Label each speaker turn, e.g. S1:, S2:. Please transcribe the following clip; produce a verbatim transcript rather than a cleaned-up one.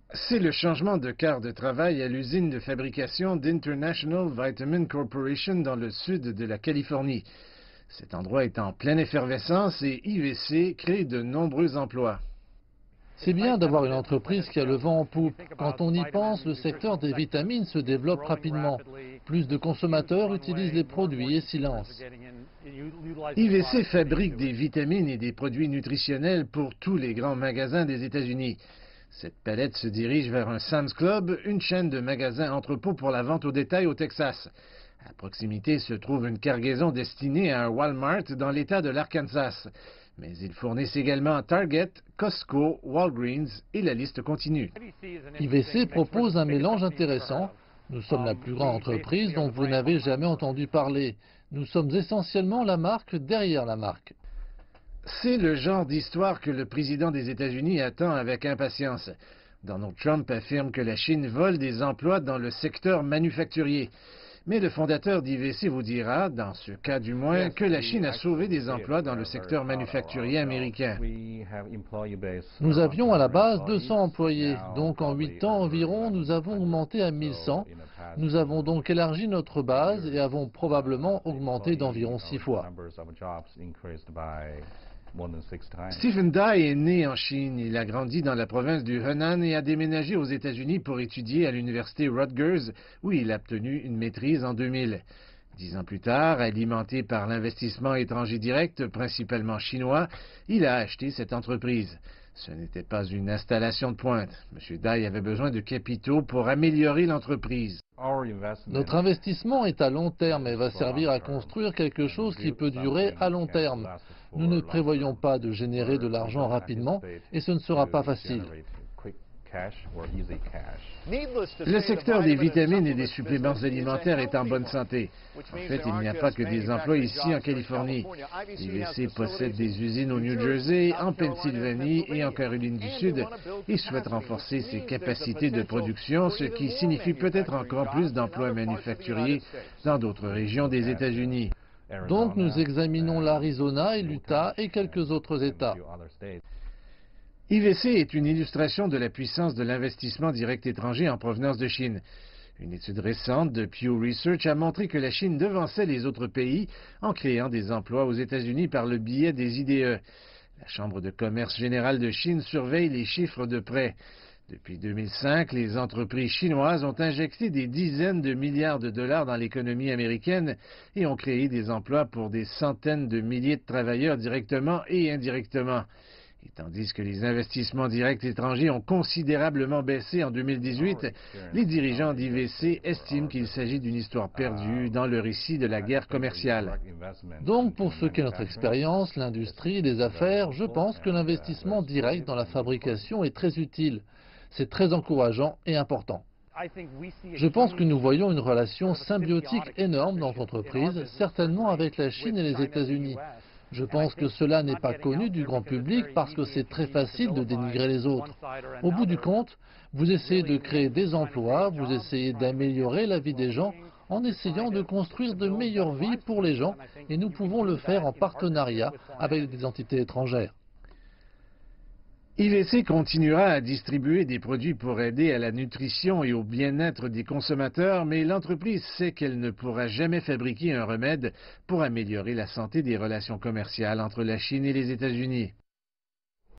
S1: C'est le changement de quart de travail à l'usine de fabrication d'International Vitamin Corporation dans le sud de la Californie. Cet endroit est en pleine effervescence et I V C crée de nombreux emplois.
S2: C'est bien d'avoir une entreprise qui a le vent en poupe. Quand on y pense, le secteur des vitamines se développe rapidement. Plus de consommateurs utilisent les produits et s'y lancent.
S1: I V C fabrique des vitamines et des produits nutritionnels pour tous les grands magasins des États-Unis. Cette palette se dirige vers un Sam's Club, une chaîne de magasins entrepôts pour la vente au détail au Texas. À proximité se trouve une cargaison destinée à un Walmart dans l'État de l'Arkansas. Mais ils fournissent également Target, Costco, Walgreens et la liste continue.
S2: I V C propose un mélange intéressant. Nous sommes la plus grande entreprise dont vous n'avez jamais entendu parler. Nous sommes essentiellement la marque derrière la marque.
S1: C'est le genre d'histoire que le président des États-Unis attend avec impatience. Donald Trump affirme que la Chine vole des emplois dans le secteur manufacturier. Mais le fondateur d'I V C vous dira, dans ce cas du moins, que la Chine a sauvé des emplois dans le secteur manufacturier américain.
S2: Nous avions à la base deux cents employés, donc en huit ans environ, nous avons augmenté à mille cent. Nous avons donc élargi notre base et avons probablement augmenté d'environ six fois.
S1: Stephen Dye est né en Chine. Il a grandi dans la province du Henan et a déménagé aux États-Unis pour étudier à l'université Rutgers, où il a obtenu une maîtrise en deux mille. Dix ans plus tard, alimenté par l'investissement étranger direct, principalement chinois, il a acheté cette entreprise. Ce n'était pas une installation de pointe. M. Dye avait besoin de capitaux pour améliorer l'entreprise.
S2: Notre investissement est à long terme et va servir à construire quelque chose qui peut durer à long terme. Nous ne prévoyons pas de générer de l'argent rapidement et ce ne sera pas facile.
S1: Le secteur des vitamines et des suppléments alimentaires est en bonne santé. En fait, il n'y a pas que des emplois ici en Californie. I V C possède des usines au New Jersey, en Pennsylvanie et en Caroline du Sud et souhaite renforcer ses capacités de production, ce qui signifie peut-être encore plus d'emplois manufacturiers dans d'autres régions des États-Unis.
S2: Donc nous examinons l'Arizona et l'Utah et quelques autres États.
S1: I V C est une illustration de la puissance de l'investissement direct étranger en provenance de Chine. Une étude récente de Pew Research a montré que la Chine devançait les autres pays en créant des emplois aux États-Unis par le biais des I D E. La Chambre de commerce générale de Chine surveille les chiffres de près. Depuis deux mille cinq, les entreprises chinoises ont injecté des dizaines de milliards de dollars dans l'économie américaine et ont créé des emplois pour des centaines de milliers de travailleurs directement et indirectement. Et tandis que les investissements directs étrangers ont considérablement baissé en deux mille dix-huit, les dirigeants d'I V C estiment qu'il s'agit d'une histoire perdue dans le récit de la guerre commerciale.
S2: Donc, pour ce qui est notre expérience, l'industrie, les affaires, je pense que l'investissement direct dans la fabrication est très utile. C'est très encourageant et important. Je pense que nous voyons une relation symbiotique énorme dans l'entreprise, certainement avec la Chine et les États-Unis. Je pense que cela n'est pas connu du grand public parce que c'est très facile de dénigrer les autres. Au bout du compte, vous essayez de créer des emplois, vous essayez d'améliorer la vie des gens en essayant de construire de meilleures vies pour les gens et nous pouvons le faire en partenariat avec des entités étrangères.
S1: I V C continuera à distribuer des produits pour aider à la nutrition et au bien-être des consommateurs, mais l'entreprise sait qu'elle ne pourra jamais fabriquer un remède pour améliorer la santé des relations commerciales entre la Chine et les États-Unis.